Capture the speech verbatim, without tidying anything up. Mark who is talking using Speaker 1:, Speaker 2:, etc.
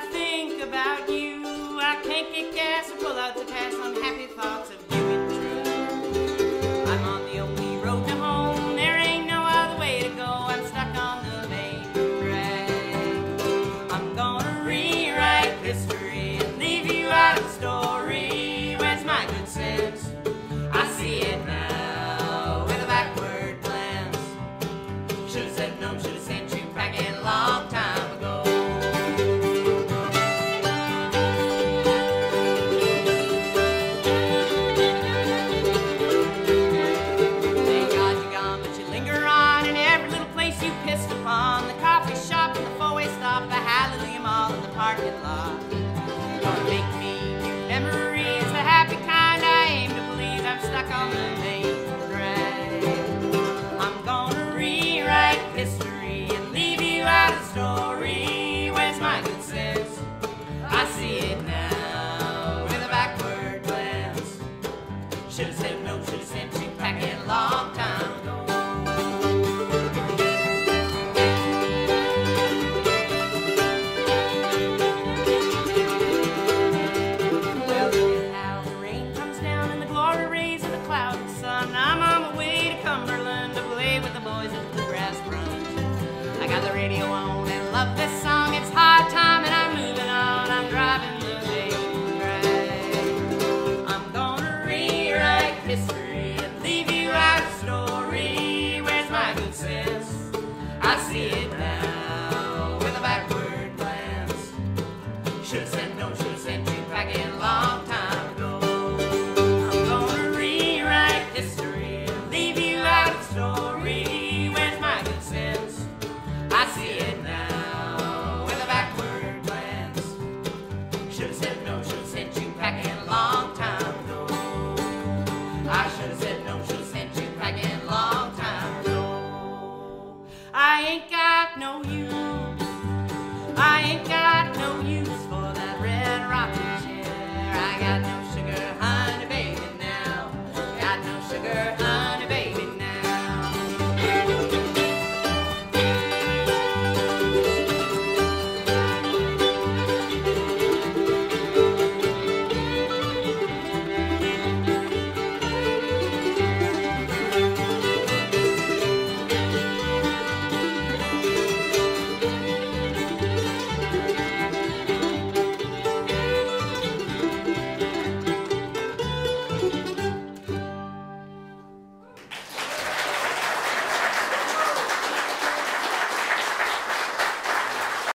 Speaker 1: I think about you, I can't get gas or pull out to pass unhappy thoughts of you and true. I'm on the only road to home, there ain't no other way to go. I'm stuck on the main drag. I'm gonna rewrite history and leave you out of the story. Where's my good sense? I see it now with a backward glance. Should've said no, should've sent you packing a long time ago. Thank God you're gone, but you linger on in every little place you pissed upon. The coffee shop and the four-way stop, the Hallelujah Mall and the parking lot.